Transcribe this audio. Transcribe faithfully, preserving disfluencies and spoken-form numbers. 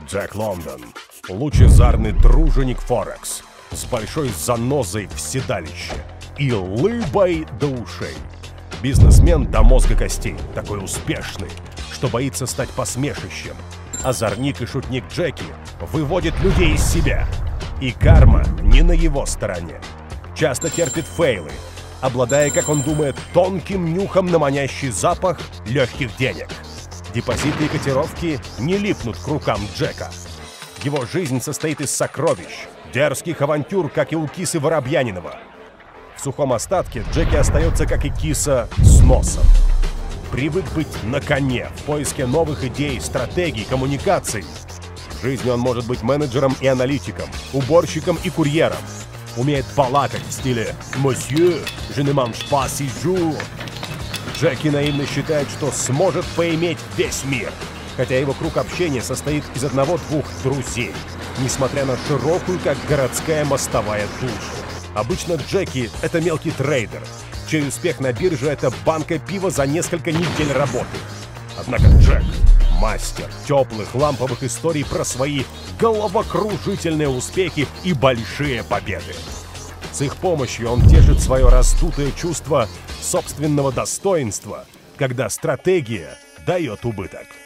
Джек Лондон – лучезарный труженик Форекс, с большой занозой в седалище и лыбой до ушей. Бизнесмен до мозга костей, такой успешный, что боится стать посмешищем. Озорник и шутник Джеки выводит людей из себя. И карма не на его стороне. Часто терпит фейлы, обладая, как он думает, тонким нюхом на манящий запах легких денег. Депозиты и котировки не липнут к рукам Джека. Его жизнь состоит из сокровищ, дерзких авантюр, как и у кисы Воробьянинова. В сухом остатке Джеки остается, как и киса, с носом. Привык быть на коне, в поиске новых идей, стратегий, коммуникаций. В жизни он может быть менеджером и аналитиком, уборщиком и курьером. Умеет балакать в стиле «Monsieur, je ne mange pas six jours». Джеки наивно считает, что сможет поиметь весь мир, хотя его круг общения состоит из одного-двух друзей, несмотря на широкую, как городская мостовая, душу. Обычно Джеки — это мелкий трейдер, чей успех на бирже — это банка пива за несколько недель работы. Однако Джек — мастер теплых ламповых историй про свои головокружительные успехи и большие победы. С их помощью он тешит свое раздутое чувство собственного достоинства, когда стратегия дает убыток.